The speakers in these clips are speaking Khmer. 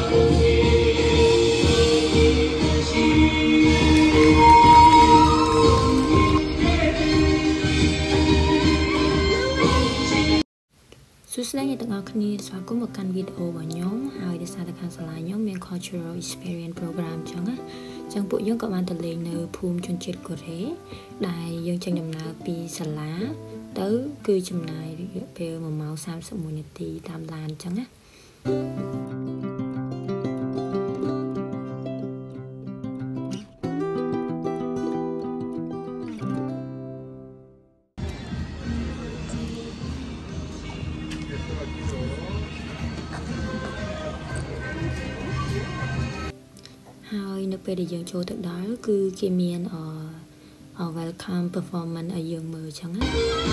Suốt sáng từng ở khní xóa có một căn video của nhóm hai để xa khăn xả lại nhóm miền cultural experience program chẳng á chẳng bộ nhóm các bạn tự lên nơi phùm chuyên chết của thế đài dân chân nhầm nào bị xả lá tới cư chùm này về một màu xám sợ mùi nhật tì tam lan chẳng á hai nơi về để dừng chỗ thực đó cứ kia miền ở welcome performance ở giường mờ chẳng á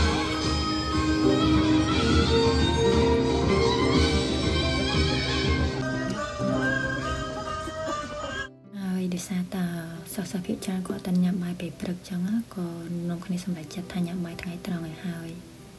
hai để xa ta sau phía trang có tân nhậm bài bể bực chẳng á còn nông khní xâm lại chặt thay nhậm bài tháng tròn ngày hai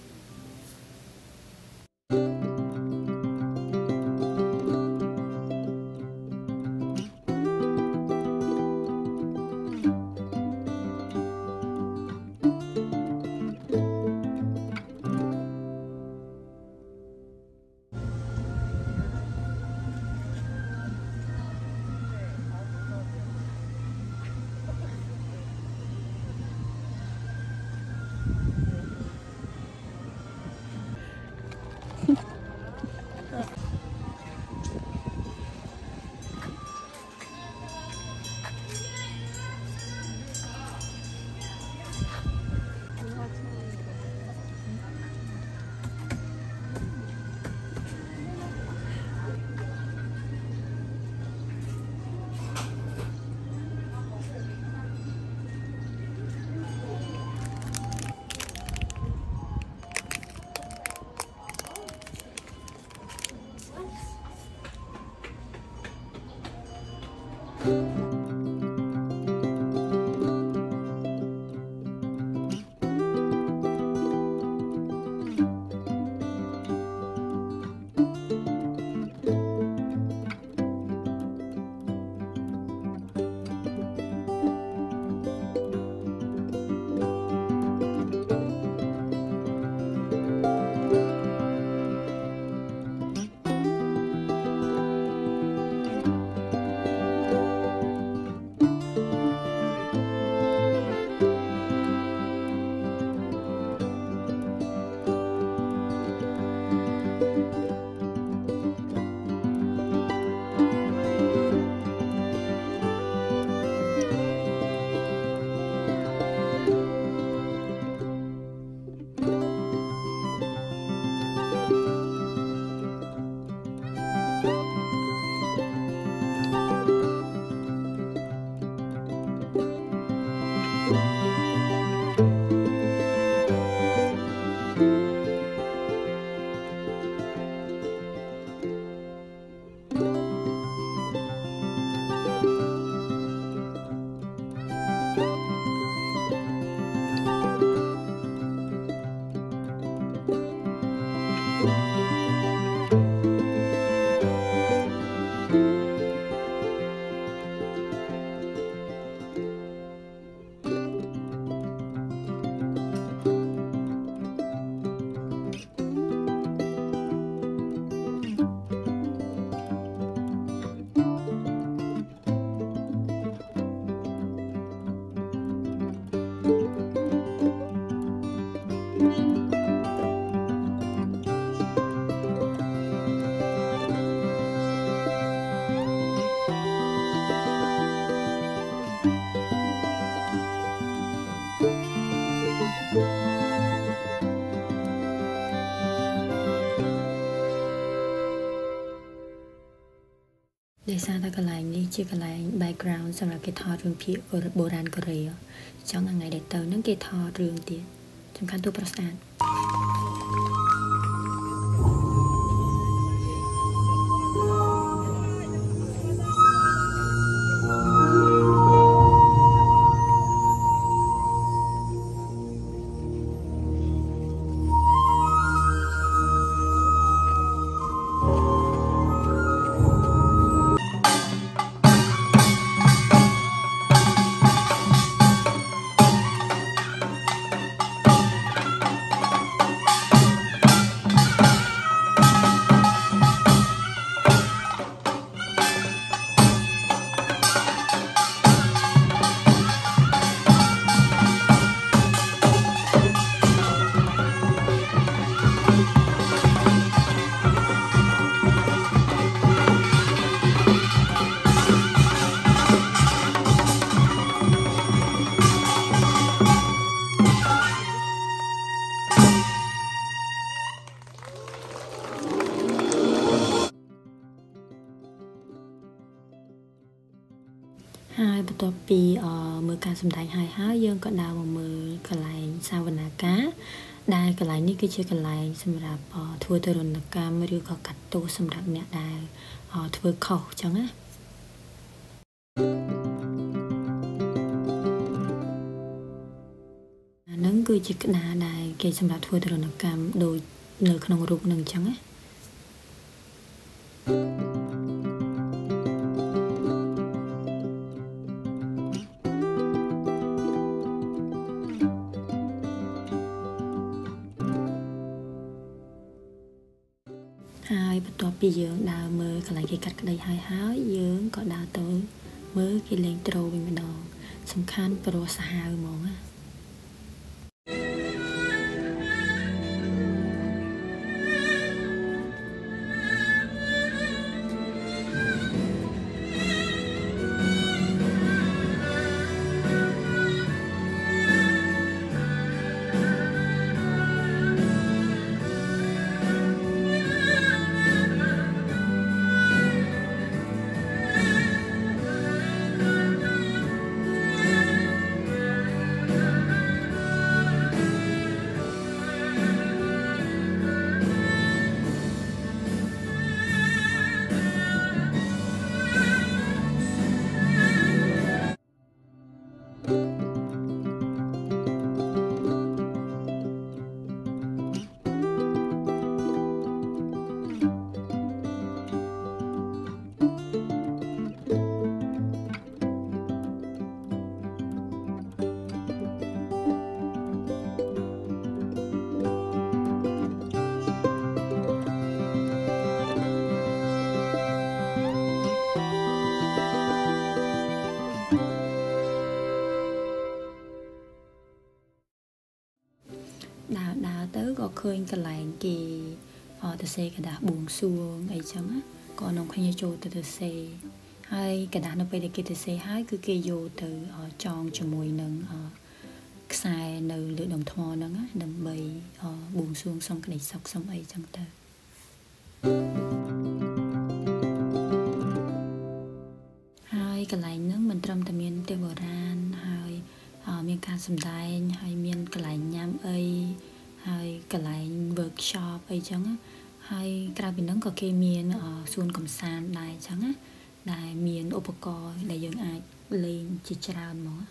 để xa ta cái lại như chỉ cái lại background xong là cái thọ rừng phía của bộ đàn của rìa trong ngày để tờ những cái thọ rừng tiền trong khăn tu prasad haiបន្ទាប់ពីមើលការសម្ដែងហើយយើងក៏ដើរមកមើលកន្លែងសាវនាកាដែលកន្លែងនេះគឺជាកន្លែងសម្រាប់ធ្វើទរណកម្មឬក៏កាត់ទោសសម្រាប់អ្នកដែលធ្វើខុសអញ្ចឹងណាហ្នឹងគឺជាក្តារដែលគេសម្រាប់ធ្វើទរណកម្មដូចនៅក្នុងរូបនឹងអញ្ចឹងណាហើយបន្ទាប់ពីយើងដើរមើលកន្លែងគេកាត់ក្តីហើយយើងក៏ដើរទៅមើលគេលេងត្រូវិញម្ដងសំខាន់ព្រោះសាហាវហ្មងណាដើរទៅក៏ឃើញកន្លែងគេទៅសេកដាស់បួងសួងអីចឹងណាក៏នាំគ្នាចូលទៅសេហើយកដាស់នៅពេលដែលគេទៅសេហើយគឺគេយកទៅចងជាមួយនឹងខ្សែនៅលើដុំថ្មហ្នឹងណាដើម្បីបួងសួងសុំក្តីសុខសុំអីចឹងទៅហើយកន្លែងហ្នឹងមិនត្រឹមតែមានផ្ទះបុរាណហើយមានការសម្ដែងហើយមានកន្លែងញ៉ាំអីហើយកន្លែង workshop អីចឹងហើយក្រៅពីហ្នឹងក៏គេមានសួនកំសាន្តដែរចឹងណាដែលមានឧបករណ៍ដែលយើងអាចលេងជាច្រើនហ្មង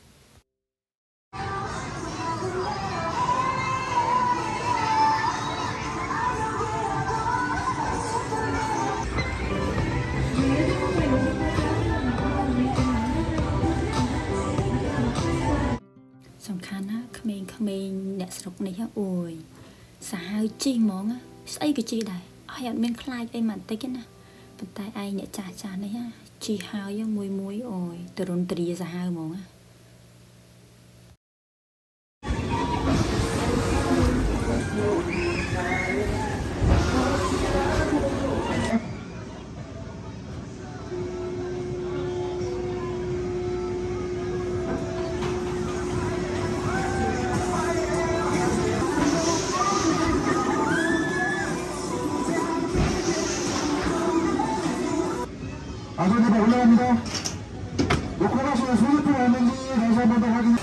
សំខាន់ណាក្មេងៗអ្នកស្រុកនេះអូយសាហាវជីហ្មងស្អីក៏ជីដែរឲ្យអត់មានខ្លាចអីមកបន្តិចណាប៉ុន្តែឯងអ្នកចាស់នេះជីហើយមួយអូយទរនទ្រាសាហាវហ្មង 아버지가 올라갑니다. 놓고 가시는 소유품 왔는지 다시 한 번 더 확인.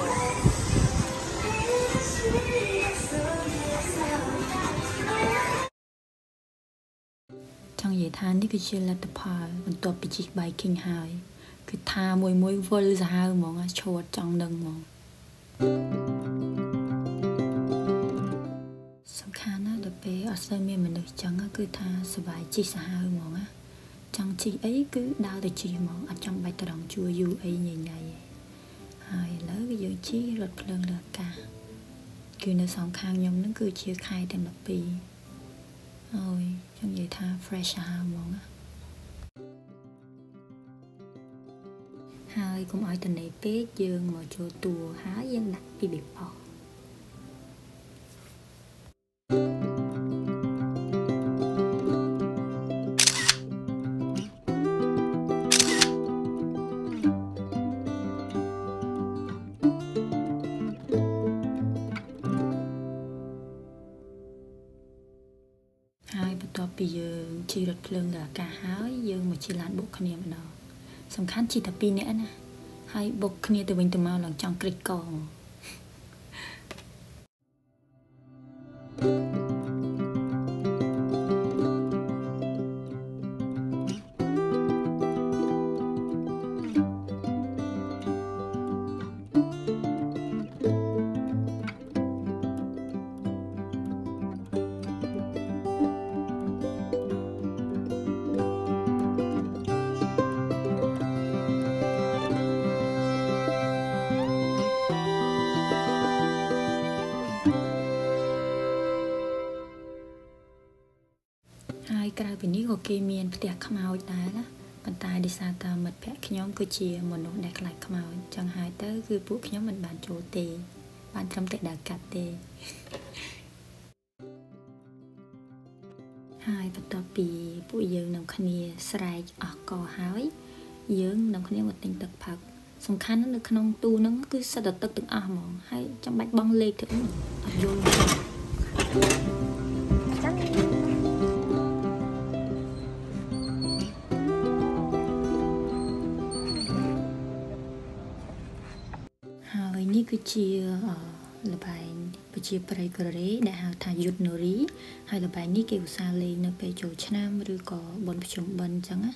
Trong vậy tha ní cái chuyện là tập hợp mình tập bị chỉ bài kinh hài cái tha mùi vơi ra mong chốt trong nâng mong song khăn á đợt bé ở sân miền mình được chẳng cứ tha sờ bài chỉ xa mong á chẳng chỉ ấy cứ đau từ chỉ mong ở trong bài tờ chua du ấy nhìn này hai lỡ cái giờ chỉ lật lần lượt cả cứ nó song khăn nhom nó cứ chia khai thêm một pi ôi trong vậy tha fresh mong á hai cũng ở tình này bé dương mà cho tùa há dân đặt bị bỏ haiបន្ទាប់ពីយើងជីរថភ្លើងដល់ការហើយយើងមកជីឡានបុកគ្នាម្ដងសំខាន់chỉតែ2នាក់ណាហើយបុកគ្នាទៅវិញទៅមកឡើងចង់គ្រិចកងក្រៅពីនេះក៏គេមានផ្ទះខ្មោចដែរណាប៉ុន្តែដោយសារតែមិត្តភក្តិខ្ញុំគឺជាមនុស្សដែលខ្លាចខ្មោចចឹងហើយទៅគឺពួកខ្ញុំមិនបានចូលទេបានត្រឹមតែដើរកាត់ទេហើយបន្ទាប់ពីពួកយើងនឹងគ្នាស្រែកអស់កហើយយើងនឹងគ្នាមកទិញទឹកផឹកសំខាន់នៅក្នុងទូហ្នឹងគឺសិតតែទឹកទាំងអស់ហ្មងហើយចាំបាច់បង់លេខទៅអត់យល់នេះគឺជាល្បែងប្រជាប្រិយកូរ៉េដែលហៅថាយុទ្ធនូរីហើយល្បែងនេះគេឧស្សាហ៍លេងនៅពេលចូលឆ្នាំឬក៏បុណ្យប្រជុំបិណ្ឌអញ្ចឹងណា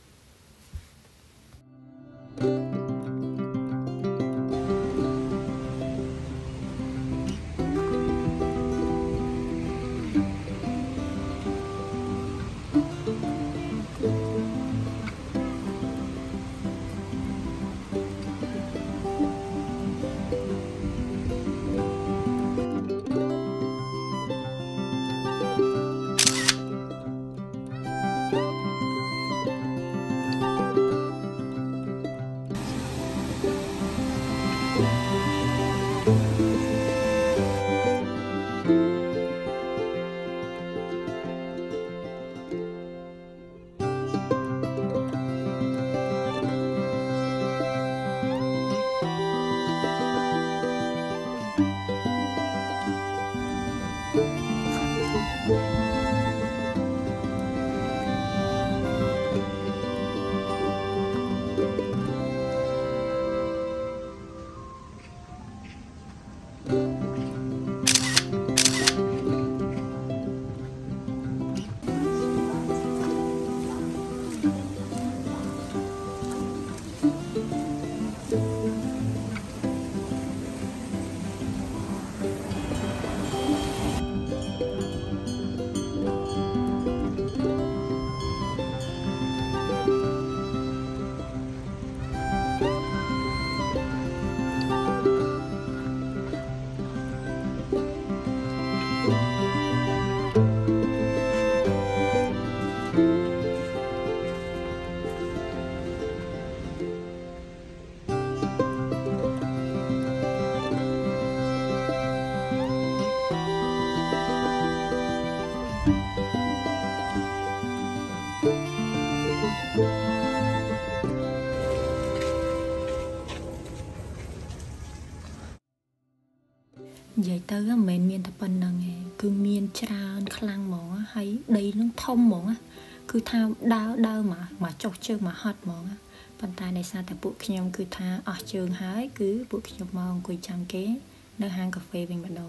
និយាយទៅមិនមែនមានតែប៉ុណ្្នឹងទេគឺមានច្រើនខ្លាំងហ្មងហើយដីនឹងធំហ្មងគឺថាដើរមកចុះជើងមកហត់ហ្មងប៉ុន្តែដោយសារតែពួកខ្ញុំគឺថាអស់ជើងហើយគឺពួកខ្ញុំមកអង្គុយចាំគេនៅហាងកាហ្វេវិញម្ដង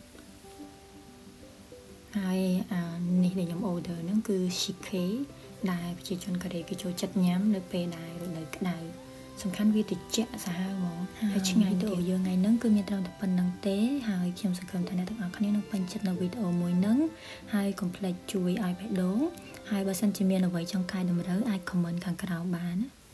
ហើយនេះដែលខ្ញុំ order ហ្នឹងគឺ shike ដែលប្រជាជនកូរ៉េគេចូលចិត្តញ៉ាំនៅពេលដែលរដូវក្តៅសំខាន់វាត្រជាក់សាហាវហ្មងហើយឆ្ងាញ់ទៅយើងថ្ងៃហ្នឹងគឺមានត្រឹមតែប៉ុណ្្នឹងទេហើយខ្ញុំសង្ឃឹមថាអ្នកទាំងអស់គ្នានឹងពេញចិត្តនៅវីដេអូមួយហ្នឹងហើយកុំភ្លេចជួយឲ្យបេះដូងហើយបើសិនជាមានអ្វីចង់កែតម្រូវអាច comment ខាងក្រោមបានណា